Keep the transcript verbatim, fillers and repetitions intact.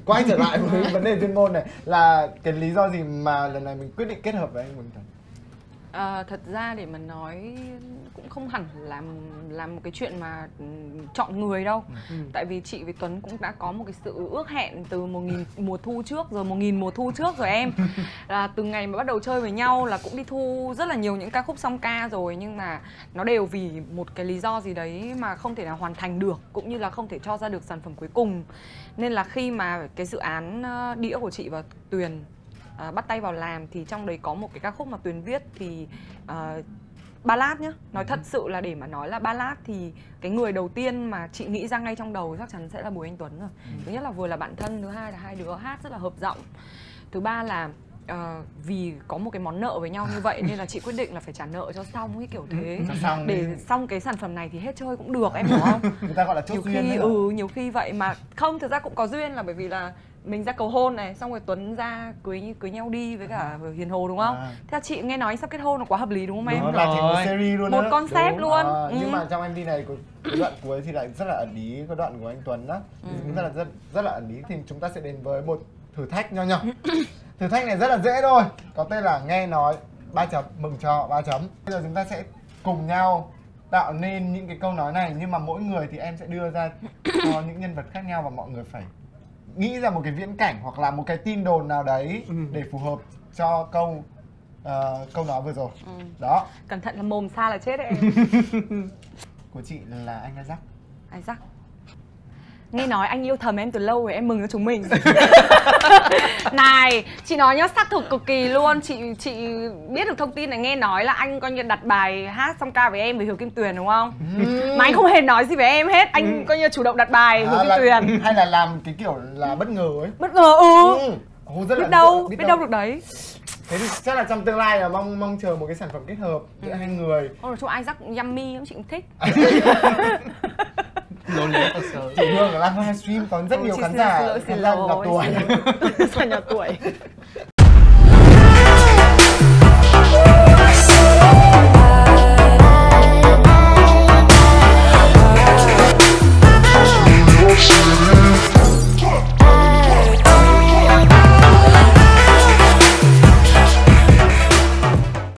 quay trở lại với vấn đề chuyên môn này, là cái lý do gì mà lần này mình quyết định kết hợp với anh Quỳnh Tuấn? À, thật ra để mà nói cũng không hẳn là làm một cái chuyện mà chọn người đâu. Ừ. Tại vì chị với Tuấn cũng đã có một cái sự ước hẹn từ một nghìn mùa thu trước rồi, một nghìn mùa thu trước rồi em. Là từ ngày mà bắt đầu chơi với nhau là cũng đi thu rất là nhiều những ca khúc song ca rồi, nhưng mà nó đều vì một cái lý do gì đấy mà không thể nào hoàn thành được, cũng như là không thể cho ra được sản phẩm cuối cùng. Nên là khi mà cái dự án đĩa của chị và Tuyền À, bắt tay vào làm thì trong đấy có một cái ca khúc mà Tuyền viết thì uh, ballad nhá. Nói thật sự là để mà nói là ballad thì cái người đầu tiên mà chị nghĩ ra ngay trong đầu chắc chắn sẽ là Bùi Anh Tuấn rồi. Ừ. Thứ nhất là vừa là bạn thân, thứ hai là hai đứa hát rất là hợp giọng. Thứ ba là uh, vì có một cái món nợ với nhau như vậy nên là chị quyết định là phải trả nợ cho xong cái kiểu thế. Xong để đi. Xong cái sản phẩm này thì hết chơi cũng được, em hiểu không? Người ta gọi là chốt nhiều duyên khi đấy. ừ nhiều khi vậy mà không, thực ra cũng có duyên là bởi vì là mình ra cầu hôn này, xong rồi Tuấn ra cưới cưới nhau đi với cả Hiền Hồ đúng không? À. Theo chị nghe nói sắp kết hôn là quá hợp lý đúng không em? Đúng, là thành một series luôn. Một đó. Concept đúng. Luôn. À, ừ. Nhưng mà trong em vê này có đoạn cuối thì lại rất là ẩn ý, có đoạn của anh Tuấn đó, ừ. rất là rất rất là ẩn ý. Thì chúng ta sẽ đến với một thử thách nho nhỏ. Thử thách này rất là dễ thôi, có tên là nghe nói ba chấm mừng cho ba chấm. Bây giờ chúng ta sẽ cùng nhau tạo nên những cái câu nói này, nhưng mà mỗi người thì em sẽ đưa ra cho những nhân vật khác nhau và mọi người phải nghĩ ra một cái viễn cảnh hoặc là một cái tin đồn nào đấy ừ. để phù hợp cho câu uh, câu nói vừa rồi. Ừ. Đó. Cẩn thận là mồm xa là chết đấy em. Của chị là anh Isaac. Isaac. Nghe nói anh yêu thầm em từ lâu rồi, em mừng cho chúng mình. Này, chị nói nhá, xác thực cực kỳ luôn. Chị chị biết được thông tin này, nghe nói là anh coi như đặt bài hát song ca với em với Hiếu Kim Tuyền đúng không? Ừ. Mà anh không hề nói gì với em hết, anh ừ. coi như chủ động đặt bài à, Hiếu Kim là, Tuyền. Hay là làm cái kiểu là bất ngờ ấy. Bất ngờ ừ. ừ. Ồ, rất biết là đâu, biết, biết đâu. đâu được đấy. Thế thì chắc là trong tương lai là mong mong chờ một cái sản phẩm kết hợp giữa ừ. hai người. Ôi, chung Isaac yummy lắm, chị cũng thích. Chị Hương ở live stream có rất ừ, nhiều khán giả, khán giả nhỏ tuổi. Khán giả nhỏ tuổi.